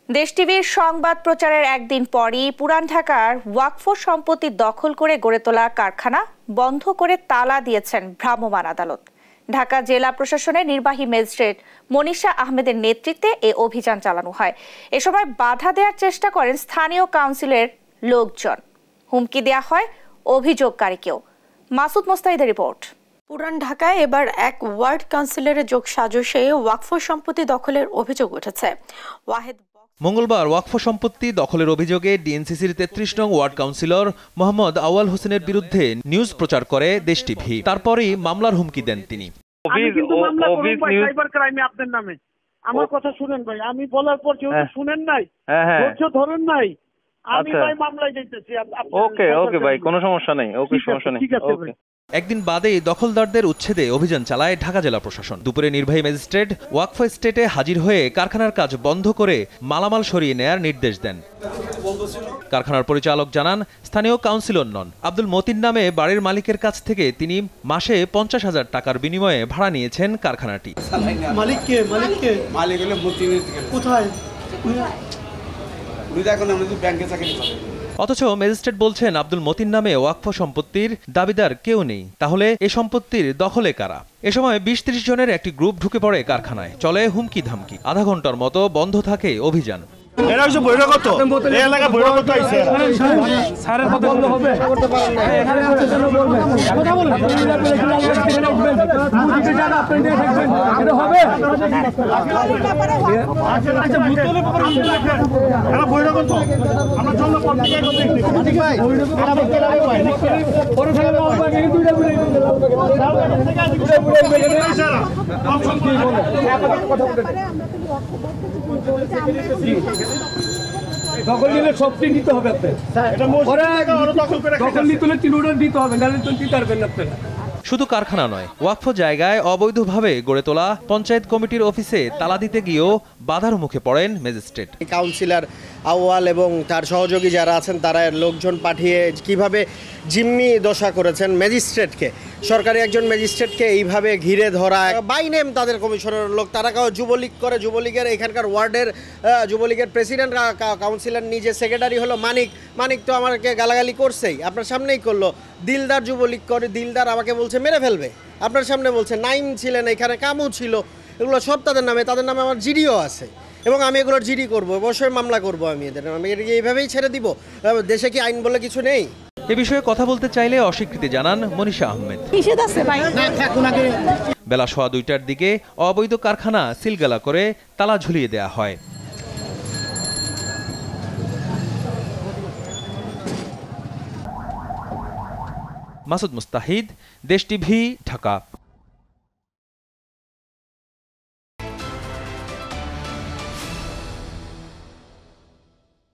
দেশ টিভির সংবাদ প্রচারের একদিন পরই পুরান ঢাকার ওয়াকফ সম্পত্তি দখল করে গড়ে তোলা কারখানা বন্ধ করে তালা দিয়েছেন ভ্রাম্যমাণ আদালত। ঢাকা জেলা প্রশাসনের নির্বাহী ম্যাজিস্ট্রেট মনীষা আহমেদের নেতৃত্বে এ অভিযান চালানো হয়। এ সময় বাধা দেওয়ার চেষ্টা করেন স্থানীয় কাউন্সিলের লোকজন। হুমকি দেয়া হয় অভিযোগকারীকেও। মাসুদ মোস্তাহিদের রিপোর্ট। পুরান ঢাকায় এবার এক ওয়ার্ড কাউন্সিলরের যোগসাজশে ওয়াকফ সম্পত্তি দখলের অভিযোগ উঠেছে। মঙ্গলবার ওয়াকফ সম্পত্তি দখলের অভিযোগে ডিএনসিসির ৩৩ নং ওয়ার্ড কাউন্সিলর মোহাম্মদ আউয়াল হোসেনের বিরুদ্ধে নিউজ প্রচার করে দেশ টিভি। তারপরেই মামলার হুমকি দেন তিনি। আমার কথা শুনেন ভাই, আমি বলার পর যেহেতু শুনেন নাই, ধৈর্য ধরেন নাই, আমি ভাই মামলায় যাইতেছি। ওকে ওকে ভাই, কোনো সমস্যা নেই। ওকে, সমস্যা নেই। ঠিক আছে ভাই। একদিন বাদেই দখলদারদের উচ্ছেদে অভিযান চালায় ঢাকা জেলা প্রশাসন। দুপুরে নির্বাহী ম্যাজিস্ট্রেট ওয়াকফ এস্টেটে হাজির হয়ে কারখানার কাজ বন্ধ করে মালামাল সরিয়ে নেয়ার নির্দেশ দেন। কারখানার পরিচালক জানান, স্থানীয় কাউন্সিলর নন, আব্দুল মতিন নামে বাড়ির মালিকের কাছ থেকে তিনি মাসে 50,000 টাকার বিনিময়ে ভাড়া নিয়েছেন কারখানাটি। অথচ ম্যাজিস্ট্রেট বলছেন, আব্দুল মতিন নামে ওয়াকফ সম্পত্তির দাবিদার কেউ নেই। তাহলে এই সম্পত্তির দখলে কারা? এ সময় ২০-৩০ জনের একটি গ্রুপ ঢুকে পড়ে কারখানায়। চলে হুমকি ধামকি। আধা ঘন্টার মতো বন্ধ থাকে অভিযান। দখল নিলে সবটি নিতে হবে, দখল নিতে হবে, নাহলে তো দিতে পারবেন না আপনারা। শুধু কারখানা নয়, ওয়াকফ জায়গায় অবৈধভাবে গড়ে তোলা পঞ্চায়েত কমিটির অফিসে তালা দিতে গিয়েও বাধার মুখে পড়েন ম্যাজিস্ট্রেট। কাউন্সিলর আউয়াল এবং তার সহযোগী যারা আছেন তারা লোকজন পাঠিয়ে কিভাবে জিম্মি দশা করেছেন ম্যাজিস্ট্রেটকে, সরকারি একজন ম্যাজিস্ট্রেটকে এইভাবে ঘিরে ধরা। বাই নেম তাদের কমিশনের লোক, তারা যুবলীগ করে। যুবলীগের এখানকার ওয়ার্ডের যুবলীগের প্রেসিডেন্ট, কাউন্সিলর নিজে সেক্রেটারি হলো মানিক তো আমাকে গালাগালি করছেই, আপনার সামনেই করলো। দিলদার যুবলীগ করে, দিলদার আমাকে বলছে মেরে ফেলবে, আপনার সামনে বলছে। নাইম ছিলেন এখানে, কামু ছিল, এগুলো সব তাদের নামে আমার জিডিও আছে এবং আমি এগুলোর জিডি করবো, অবশ্যই মামলা করবো। আমি এইভাবেই ছেড়ে দিব? দেশে কি আইন বলে কিছু নেই? এ বিষয়ে কথা বলতে চাইলে অস্বীকৃতি জানান মনীষা আহমেদ। বেলা 2:15টার দিকে অবৈধ কারখানা সিলগালা করে তালা ঝুলিয়ে দেয়া হয়। মাসুদ মুস্তাহিদ, দেশ টিভি, ঢাকা।